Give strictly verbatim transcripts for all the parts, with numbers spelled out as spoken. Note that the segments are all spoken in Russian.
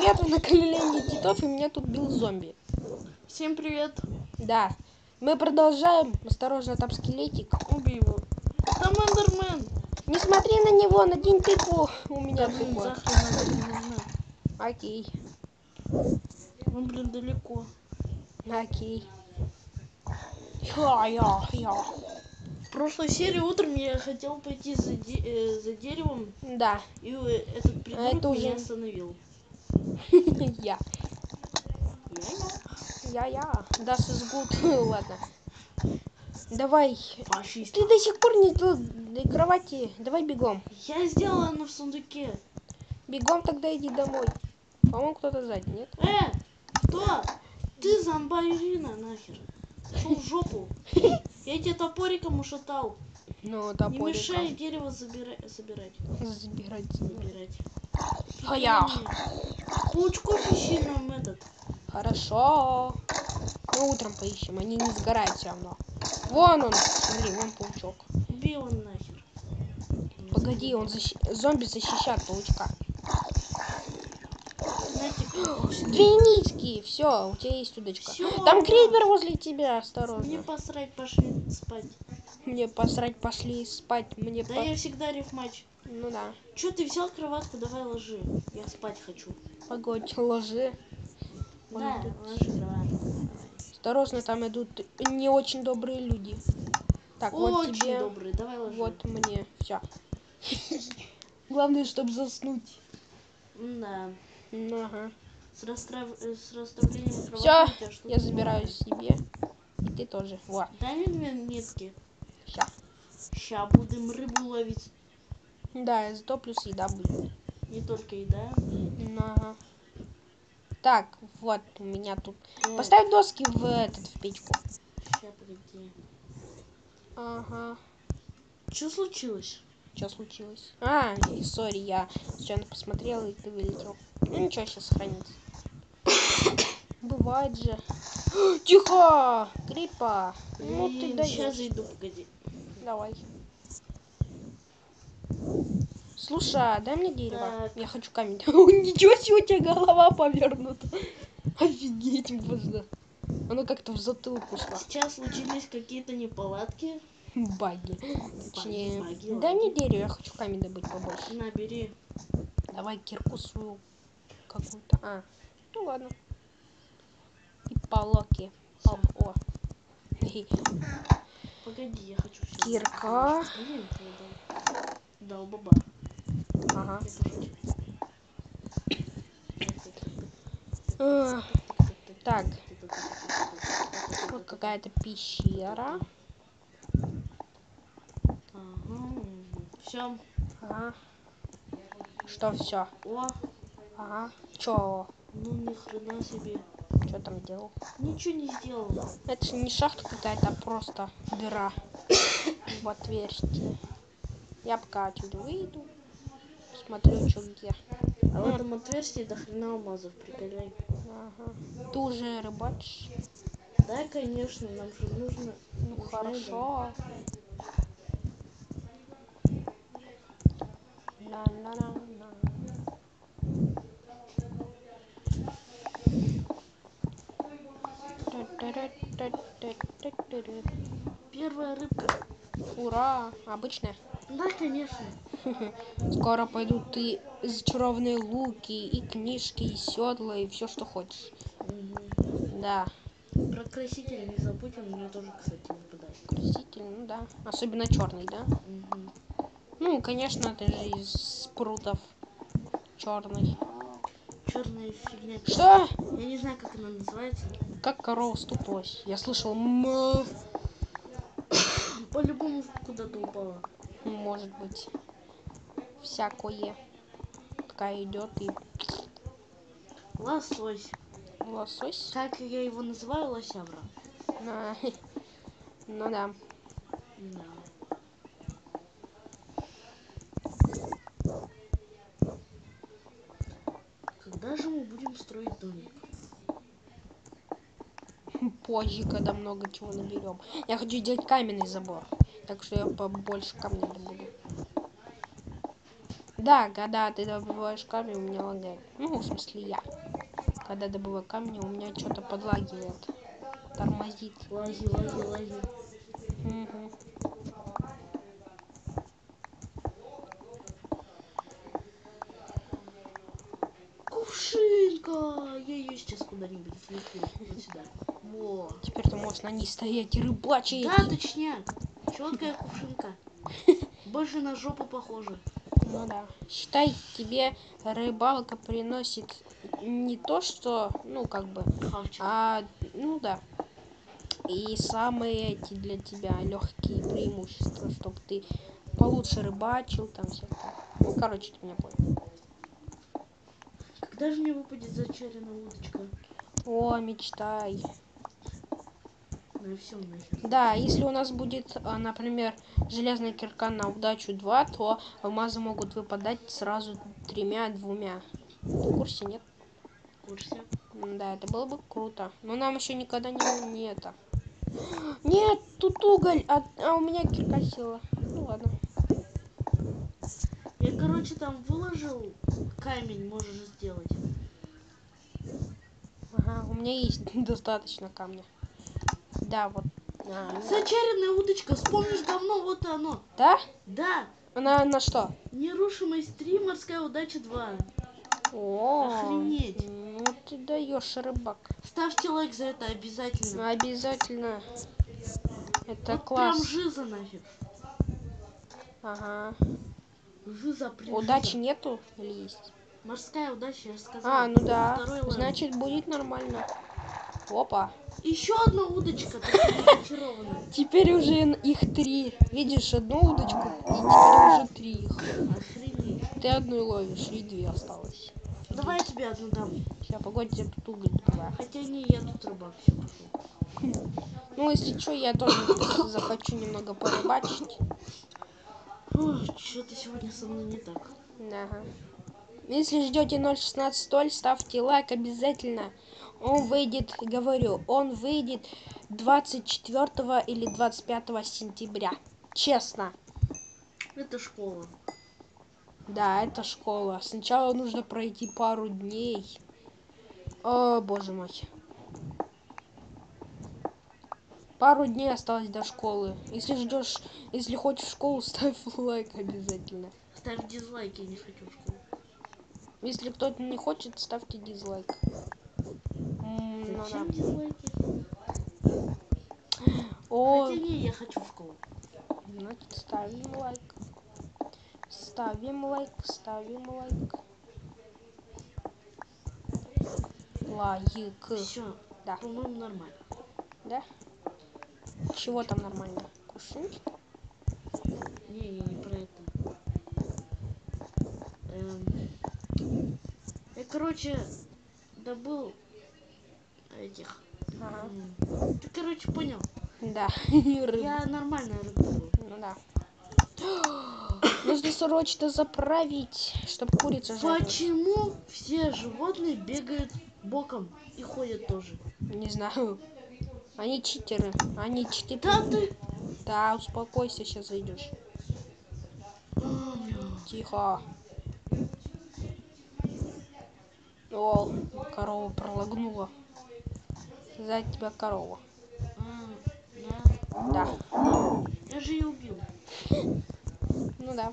привет, вы на канале Титов, и меня тут бил зомби. Всем привет. Да, мы продолжаем. Осторожно, там скелетик. Убей его. Там эндермен. Не смотри на него, надень тыкву. У меня Да, блин, тыква. захрен не нужна. Окей. Он, блин, далеко. Окей. Я-я-я. В прошлой серии утром я хотел пойти за, де э, за деревом. Да. И э, этот придурок Это уже... меня остановил. Я. Я-я. Я-я. Das is good. Ладно. Давай. Фашист. Ты до сих пор не до кровати. Давай бегом. Я сделала она в сундуке. Бегом тогда иди домой. По-моему, кто-то сзади, нет? Э, кто? Ты зомбарина нахер. Шел в жопу. Я тебе топориком ушатал. Ну, Не топориком. мешай дерево забира... собирать. Забирать. Забирать. А я. Паучков ищи нам этот. Хорошо. Мы утром поищем, они не сгорают все равно. Вон он, смотри, вон паучок. Убей его нахер. Погоди, он защ... зомби защищает паучка. Две нитки, все, у тебя есть удочка. Всё. Там крипер возле тебя, осторожно. Мне посрать, пошли спать. Мне посрать, пошли спать. Мне Да по... я всегда рифмач. Ну да. Че ты взял кроватку, давай ложи. Я спать хочу. Погодь, ложи. Да, тут... ложи кроватку. Давай. Осторожно, там идут не очень добрые люди. Так, вот Очень тебе. добрый, давай ложи. Вот мне. Все. Главное, чтобы заснуть. Да. Ага. С, растрав... с расставлением Все, кровати. я забираю себе. И ты тоже. Вот. Дай мне две нитки. Ща. Ща будем рыбу ловить. Да, зато плюс еда будет. Не только еда. Ага. Так, вот у меня тут. Так. Поставь доски в этот в печку. Ща, погоди. Ага. Что случилось? Что случилось? А, сори, я случайно посмотрела, и ты вылетел. Ну ничего, сейчас сохранится. Бывает же. Тихо! Крипа! Ну ты даешь. Сейчас зайду, погоди. Давай. Слушай, дай мне дерево. Так. Я хочу камень. Ничего себе, у тебя голова повернута. Офигеть можно. Оно как-то в затылку шло. Сейчас случились какие-то неполадки. Баги. Точнее. Баги, Дай баги. мне дерево, я хочу камень добыть побольше. Набери. Давай кирку свою какую-то. А, ну ладно. И полоки. О, о. Погоди, я хочу все. Кирка. Блин, ты дал. Дал баба. Ага. Я Так. Вот какая-то пещера. Ага. Все. Ага. Что все? О, Ага. Чё? ну ни хрена себе. Что там делал? Ничего не сделал. Это же не шахта какая-то, а просто дыра в отверстие. Я пока отсюда выйду. Смотрю, что где. А в этом отверстии до хрена алмазов, приколяй. Ага. Ты уже рыбачишь? Да, конечно, нам же нужно. Ну нужна хорошо. На -на -на -на. Первая рыбка. Ура! Обычная. Да, конечно. Скоро пойдут и зачарованные луки, и книжки, и седла, и все, что хочешь. Угу. Да. Про краситель не забудь, он мне тоже, кстати, выпадает. Краситель, ну да. Особенно черный, да? Угу. Ну, конечно, это же из спрутов. Черный. Черная фигня. Что? Я не знаю, как она называется. Как корова стукнулась? Я слышал, м. По-любому куда-то упала. Может быть. Всякое. Такая идет и Лосось. лосось. Как я его называю, лосявра. А, ну да. Да. Когда же мы будем строить домик? Позже, когда много чего наберем. Я хочу делать каменный забор. Так что я побольше камня добуду. Да, когда ты добываешь камень, у меня лагает. Ну, в смысле я. Когда добываю камни, у меня что-то подлагивает. Тормозит. Лаги, лаги, лаги. Угу. Кувшинка! Я ее сейчас куда-нибудь влеку. Вот сюда. Во. Теперь ты можешь на ней стоять и рыбачить. Да, точняк. Четкая кувшинка. Больше на жопу похоже. Ну да. Считай, тебе рыбалка приносит не то, что, ну, как бы, Хавчик. а, ну да. И самые эти для тебя легкие преимущества, чтобы ты получше рыбачил, там все. Ну, короче, ты меня понял. Когда же мне выпадет зачаренная удочка? О, мечтай. На все нахер. Да, если у нас будет, а, например, железная кирка на удачу два, то алмазы могут выпадать сразу тремя-двумя. Ты в курсе, нет? В курсе. М, Да, это было бы круто. Но нам еще никогда не, не это. Нет, тут уголь, а, а у меня кирка села. Ну ладно. Я, короче, там выложил камень, можешь сделать. Ага, у меня есть достаточно камня. Да, вот. А, ну. Зачаренная удочка, вспомнишь говно, вот оно. Да? Да, Она на что? нерушимый стрим, морская удача два. О, Охренеть. ну ты даешь, рыбак. Ставьте лайк за это обязательно. Обязательно. Это Вот класс. прям жиза нафиг. Ага. Жиза при Удачи жиза. нету или есть? Морская удача, я сказал. А, ну да. Второй левел. Значит, будет нормально. Опа. Еще одна удочка, только не зачарованная. Теперь уже их три. Видишь, одну удочку, и теперь уже три их. Охренеть. Ты одну ловишь, и две осталось. Давай я тебе одну дам. Сейчас, погоди, я тут уголь добываю. Хотя не, я тут рыбак, все пошел. Ну, если что, я тоже захочу немного порыбачить. Что-то сегодня со мной не так. Ага. Если ждете ноль шестнадцать столь, ставьте лайк обязательно. Он выйдет, говорю, он выйдет двадцать четвёртого или двадцать пятого сентября. Честно. Это школа. Да, это школа. Сначала нужно пройти пару дней. О, боже мой. Пару дней осталось до школы. Если ждешь, если хочешь в школу, ставь лайк обязательно. Ставь дизлайк, я не хочу в школу. Если кто-то не хочет, ставьте дизлайк. М, ну Зачем да. дизлайки? О, Хотя не, я хочу в школу. значит, ставим лайк. Ставим лайк, ставим лайк. Лайк. Все, Да. по-моему, нормально. Да? Чего там нормально? Кушинки? Не, я не про это. Эм, я, короче, добыл этих. Ага. М, Ты, короче, понял. Да. Рыба. Я нормальная рыба был. Ну да. Нужно срочно заправить, чтобы курица жарилась. Почему все животные бегают боком и ходят тоже? Не знаю. Они читеры. Они читеры. Да ты... Да, успокойся, сейчас зайдешь. Тихо. О, корова пролагнула. За тебя корова. А, Да. да. Я же ее убил. Ну да.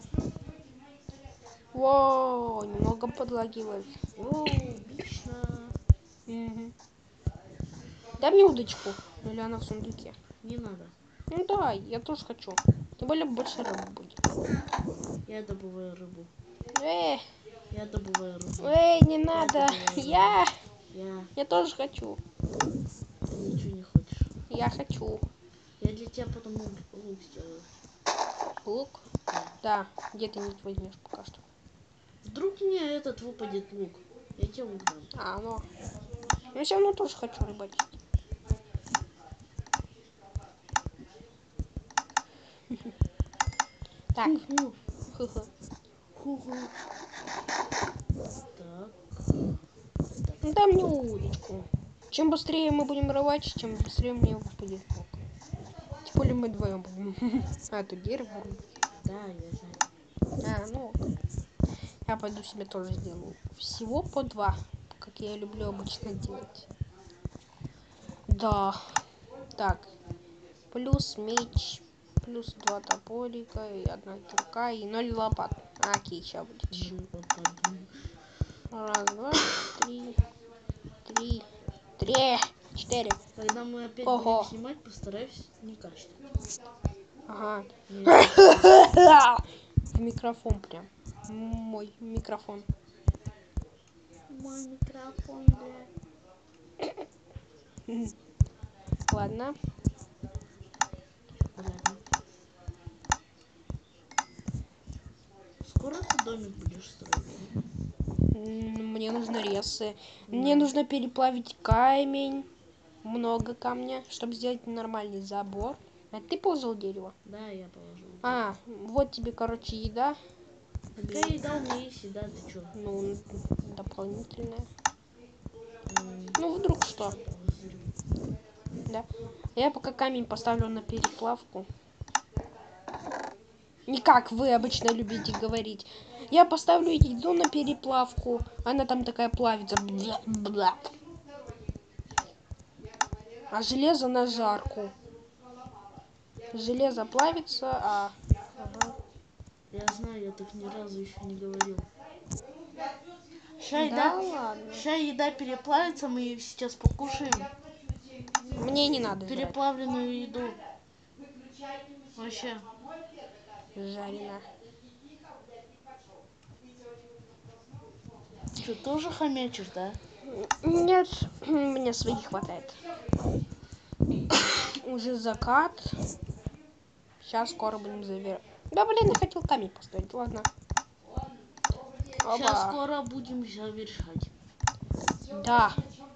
Воу, немного подлагивает. О, отлично. Угу. Дай мне удочку. Или она в сундуке? Не надо. Ну да, я тоже хочу. Тем более больше рыбы будет. Я добываю рыбу. Эй, Я добываю рыбу. эй, не надо. Я, Я. я тоже хочу. Ты ничего не хочешь. Я хочу. Я для тебя потом лук, лук сделаю. Лук? Да, где ты нить возьмешь пока что? Вдруг мне этот выпадет лук. Я тебе лук дам. А, ну. Я все равно тоже хочу рыбачить. Так. Ху-ху. Хы-хы. Ху-ху. Так. Ну дай мне удочку. Чем быстрее мы будем рыбачить, чем быстрее мне выпадет лук. Тем более мы вдвоем будем. А, тут дерево. Да, я знаю. А, ну ок. Я пойду себе тоже сделаю. Всего по два, как я люблю обычно делать. Да. Так. Плюс меч, плюс два топорика, и одна кирка, и ноль лопат. Окей, сейчас будет еще. Раз, два, три, три, три, четыре. Когда мы опять Ого. будем снимать, постарайся не кашлять. Ага. Не В микрофон прям. Мой микрофон. Мой микрофон, блядь. Ладно. Ладно. Скоро ты домик будешь строить? М, Мне нужны ресы. Да. Мне нужно переплавить камень. Много камня, чтобы сделать нормальный забор. А ты положил дерево? Да, я положил. А, вот тебе, короче, еда. Какая еда у меня есть, еда, ты чё? Ну, дополнительная. М, Ну, вдруг что. зрю. Да. Я пока камень поставлю на переплавку. Не как вы обычно любите говорить. Я поставлю еду на переплавку. Она там такая плавится. Бля-бля. А железо на жарку. Железо плавится, а... Ага. Я знаю, я так ни разу еще не говорил. Ща Да еда, ладно. ща еда переплавится, мы ее сейчас покушаем. Мне не надо жрать. Переплавленную еду. Вообще. Жарено. Что, тоже хомячишь, да? Нет, мне своих хватает. Уже закат. Сейчас скоро будем завершать. Да блин, я хотел камень поставить, ладно. Сейчас Оба. скоро будем завершать. Да.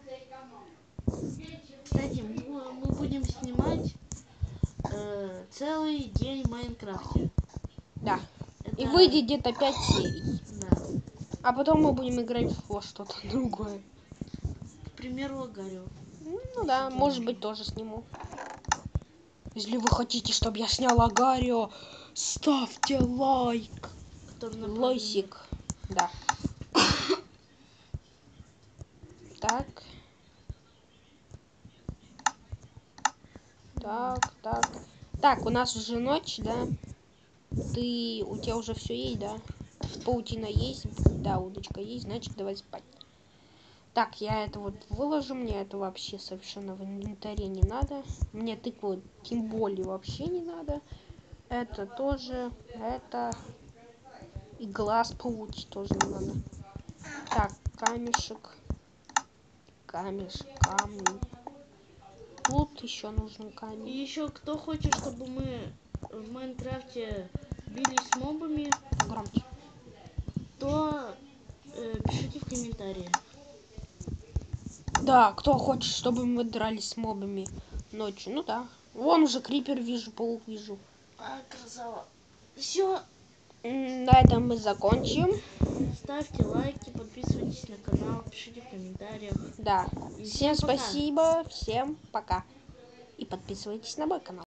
Кстати, мы, мы будем снимать э, целый день в Майнкрафте. Да. Это... И выйдет где-то пять серий. Да. А потом мы будем играть во что-то другое. К примеру, Агарио. Ну да, может быть, тоже сниму. Если вы хотите, чтобы я снял Агарио, ставьте лайк. Который направлен- Лойсик. Да. Так. Так, так. Так, у нас уже ночь, да? Ты, у тебя уже все есть, да? Паутина есть, да, удочка есть, значит, давай спать. Так, я это вот выложу, мне это вообще совершенно в инвентаре не надо. Мне тыкву тем более вообще не надо. Это тоже, это... И глаз паучий тоже не надо. Так, камешек. Камешек, камень. Тут еще нужен И камень. еще кто хочет, чтобы мы в Майнкрафте бились с мобами, Громче. то э, пишите в комментарии. Да, кто хочет, чтобы мы дрались с мобами ночью. Ну да. Вон уже крипер вижу, паук вижу. А, красава. Все. На этом мы закончим. Ставьте лайки, подписывайтесь на канал, пишите в комментариях. Да. И Всем всем пока. спасибо, всем пока. И подписывайтесь на мой канал.